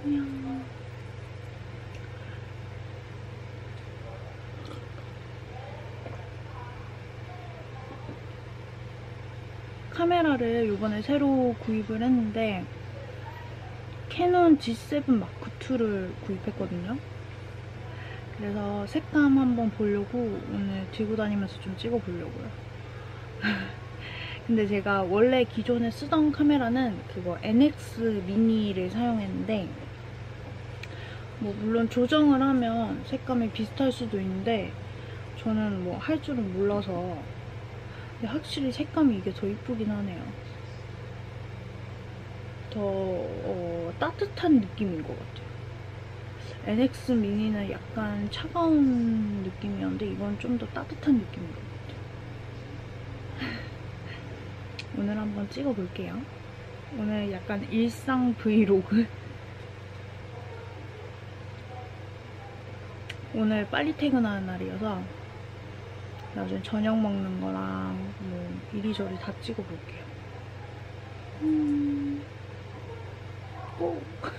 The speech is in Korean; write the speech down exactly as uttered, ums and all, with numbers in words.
안녕. 카메라를 요번에 새로 구입을 했는데 캐논 지 세븐 마크 투를 구입했거든요. 그래서 색감 한번 보려고 오늘 들고 다니면서 좀 찍어보려고요. 근데 제가 원래 기존에 쓰던 카메라는 그거 엔엑스 미니를 사용했는데 뭐 물론 조정을 하면 색감이 비슷할 수도 있는데 저는 뭐 할 줄은 몰라서 근데 확실히 색감이 이게 더 이쁘긴 하네요. 더 어, 따뜻한 느낌인 것 같아요. 엔엑스 미니는 약간 차가운 느낌이었는데 이건 좀 더 따뜻한 느낌인 것 같아요. 오늘 한번 찍어볼게요. 오늘 약간 일상 브이로그. 오늘 빨리 퇴근하는 날이어서 나중에 저녁 먹는 거랑 뭐 이리저리 다 찍어볼게요. 음... 오.